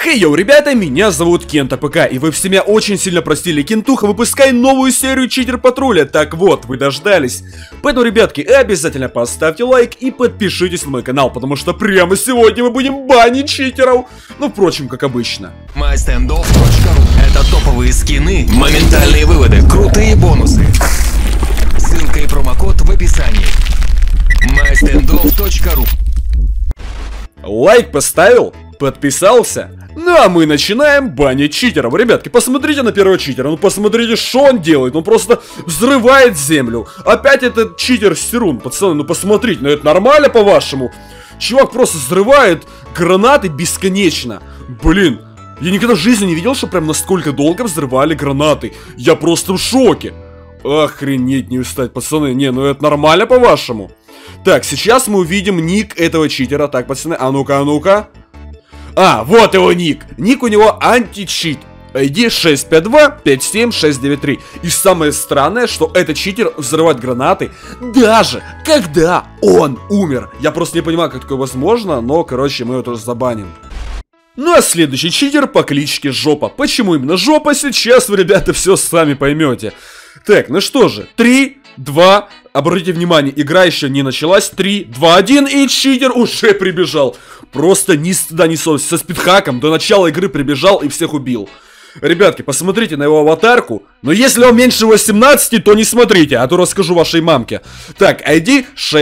Хей, йоу, ребята, меня зовут Кент АПК, и вы все меня очень сильно просили: Кентуха, выпускай новую серию Читер Патруля. Так вот, вы дождались. Поэтому, ребятки, обязательно поставьте лайк и подпишитесь на мой канал, потому что прямо сегодня мы будем банить читеров. Ну, впрочем, как обычно. MyStandOff.ru — это топовые скины, моментальные выводы, крутые бонусы. Ссылка и промокод в описании. MyStandOff.ru. Лайк поставил? Подписался? Ну а мы начинаем банить читеров. Ребятки, посмотрите на первого читера. Ну посмотрите, что он делает. Он просто взрывает землю. Опять этот читер Серун. Пацаны, ну посмотрите, ну это нормально по-вашему? Чувак просто взрывает гранаты бесконечно. Блин, я никогда в жизни не видел, что прям настолько долго взрывали гранаты. Я просто в шоке. Охренеть не устать, пацаны. Не, ну это нормально по-вашему? Так, сейчас мы увидим ник этого читера. Так, пацаны, а ну-ка, а ну-ка. А, вот его ник. Ник у него античит. ID 652-57693. И самое странное, что этот читер взрывает гранаты даже когда он умер. Я просто не понимаю, как такое возможно, но, короче, мы его тоже забаним. Ну а следующий читер по кличке Жопа. Почему именно Жопа? Сейчас вы, ребята, все сами поймете. Так, ну что же, 3, 2, обратите внимание, игра еще не началась. 3, 2, 1, и читер уже прибежал. Просто ни стыда, ни совести. Со спидхаком до начала игры прибежал и всех убил. Ребятки, посмотрите на его аватарку. Но если он меньше 18, то не смотрите, а то расскажу вашей мамке. Так, ID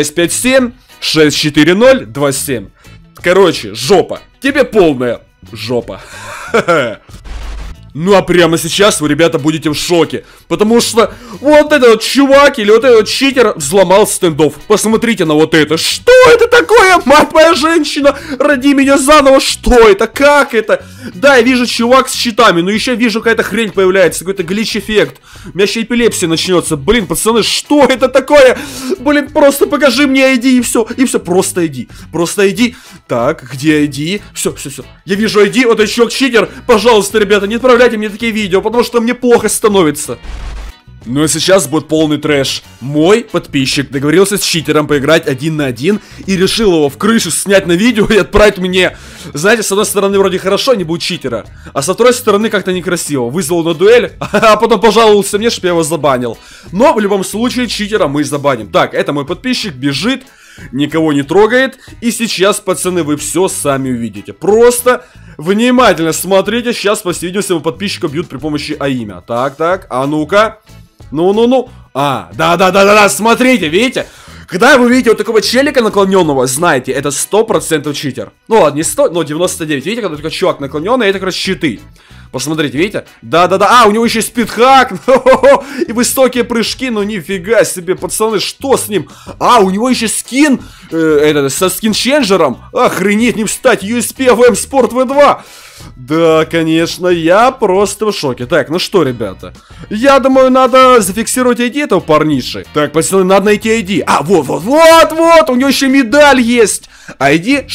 657-640-27. Короче, Жопа. Тебе полная жопа. Ну а прямо сейчас вы, ребята, будете в шоке. Потому что вот этот вот чувак или вот этот читер взломал стендов. Посмотрите на вот это. Что это такое? Мать моя женщина, роди меня заново. Что это? Как это? Да, я вижу чувак с щитами, но еще вижу, какая-то хрень появляется. Какой-то глич-эффект. У меня еще эпилепсия начнется. Блин, пацаны, что это такое? Блин, просто покажи мне ID и все. И все, просто ID. Просто ID. Так, где ID? Все. Я вижу ID, вот этот чувак-читер. Пожалуйста, ребята, не отправляйте мне такие видео, потому что мне плохо становится. Ну и сейчас будет полный трэш. Мой подписчик договорился с читером поиграть 1 на 1 и решил его в крышу снять на видео и отправить мне. Знаете, с одной стороны вроде хорошо, не будет читера, а с второй стороны как-то некрасиво. Вызвал на дуэль, а потом пожаловался мне, чтобы я его забанил. Но в любом случае читера мы забаним. Так, это мой подписчик, бежит, никого не трогает. И сейчас, пацаны, вы все сами увидите. Просто внимательно смотрите. Сейчас, по всей видимости, подписчика бьют при помощи имя. Так, а ну-ка. Ну. А, да, смотрите, видите? Когда вы видите вот такого челика наклоненного, знаете, это 100% читер. Ну ладно, не 100, но 99. Видите, когда такой чувак наклоненный, это как раз щиты. Посмотрите, видите? Да. А, у него еще спидхак. И высокие прыжки. Ну нифига себе, пацаны, что с ним? А, у него еще скин со скинченджером. Охренеть, не встать. USP AVM Sport V2. Да, конечно, я просто в шоке. Так, ну что, ребята, я думаю, надо зафиксировать ID этого парниши. Так, пацаны, надо найти ID. А, вот, у него еще медаль есть. ID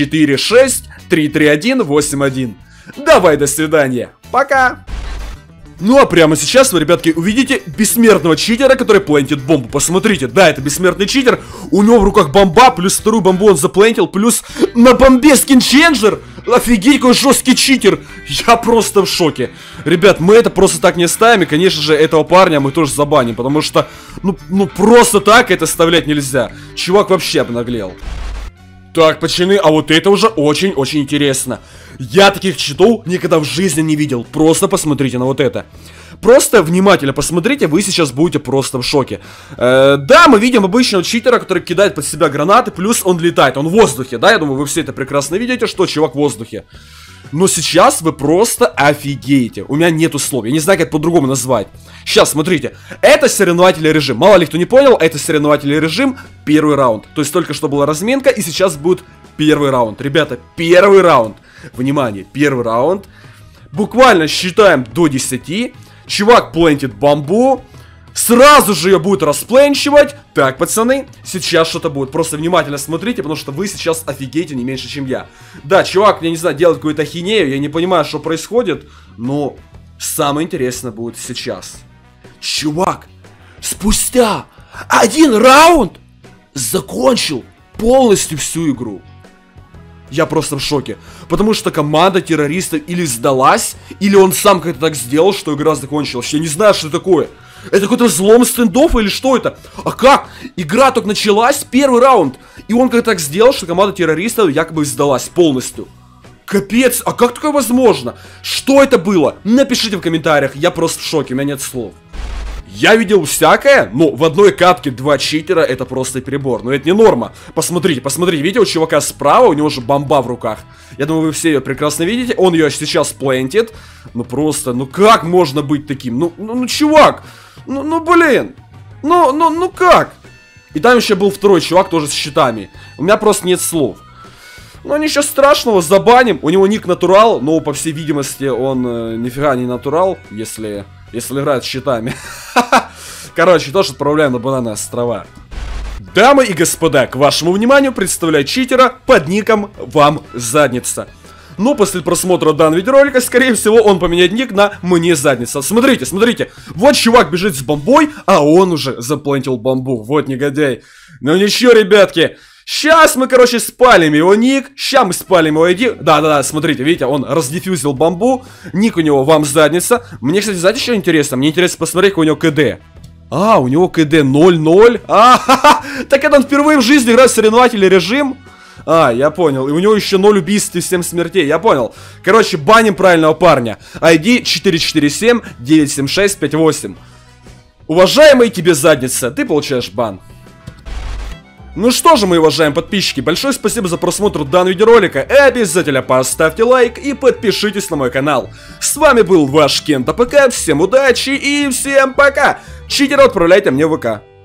646-331-81. Давай, до свидания. Пока. Ну а прямо сейчас вы, ребятки, увидите бессмертного читера, который плентит бомбу. Посмотрите, да, это бессмертный читер. У него в руках бомба, плюс вторую бомбу он заплентил, плюс на бомбе скинченджер. Офигеть, какой жесткий читер. Я просто в шоке. Ребят, мы это просто так не ставим. И, конечно же, этого парня мы тоже забаним. Потому что, ну просто так это оставлять нельзя. Чувак вообще обнаглел. Так, пацаны, а вот это уже очень-очень интересно. Я таких читов никогда в жизни не видел. Просто посмотрите на вот это. Просто внимательно посмотрите, вы сейчас будете просто в шоке. Да, мы видим обычного читера, который кидает под себя гранаты, плюс он летает, он в воздухе, да, я думаю, вы все это прекрасно видите, что чувак в воздухе. Но сейчас вы просто офигеете. У меня нету слов, я не знаю, как по-другому назвать. Сейчас, смотрите, это соревновательный режим. Мало ли кто не понял, это соревновательный режим, первый раунд. То есть только что была разминка, и сейчас будет первый раунд. Ребята, первый раунд. Внимание, первый раунд. Буквально считаем до 10. Чувак плентит бомбу. Сразу же ее будет распленчивать. Так, пацаны, сейчас что-то будет. Просто внимательно смотрите, потому что вы сейчас офигеете не меньше, чем я. Да, чувак, я не знаю, делает какую-то ахинею. Я не понимаю, что происходит. Но самое интересное будет сейчас. Чувак, спустя 1 раунд закончил полностью всю игру. Я просто в шоке. Потому что команда террористов или сдалась, или он сам как-то так сделал, что игра закончилась. Я не знаю, что это такое. Это какой-то взлом стендов или что это? А как? Игра только началась, первый раунд. И он как-то так сделал, что команда террористов якобы сдалась полностью. Капец, а как такое возможно? Что это было? Напишите в комментариях, я просто в шоке, у меня нет слов. Я видел всякое, но в одной катке 2 читера это просто перебор. Но это не норма. Посмотрите, посмотрите, видите, у чувака справа, у него же бомба в руках. Я думаю, вы все ее прекрасно видите. Он ее сейчас плентит. Ну просто, ну как можно быть таким? Ну чувак, ну блин. Ну как? И там еще был второй чувак тоже с щитами. У меня просто нет слов. Ну ничего страшного, забаним. У него ник натурал, но по всей видимости он нифига не натурал, если играет с щитами. Короче, тоже отправляем на бананы острова. Дамы и господа, к вашему вниманию представляю читера под ником Вам Задница. Но после просмотра данного видеоролика, скорее всего, он поменяет ник на Мне Задница. Смотрите, смотрите. Вот чувак бежит с бомбой, а он уже заплантил бомбу. Вот негодяй. Ну ничего, ребятки. Сейчас мы, короче, спалим его ник. Сейчас мы спалим его ID. Да, смотрите, видите, он раздефьюзил бомбу. Ник у него Вам Задница. Мне, кстати, знаете, что интересно? Мне интересно посмотреть, какой у него КД. А, у него КД 0-0. Так это он впервые в жизни играет в соревновательный режим. А, я понял. И у него еще 0 убийств и 7 смертей. Я понял. Короче, баним правильного парня. ID 447-976-58. Уважаемый тебе задница, ты получаешь бан. Ну что же, мои уважаемые подписчики, большое спасибо за просмотр данного видеоролика. И обязательно поставьте лайк и подпишитесь на мой канал. С вами был ваш Кент АПК. Всем удачи и всем пока. Читера отправляйте мне в ВК.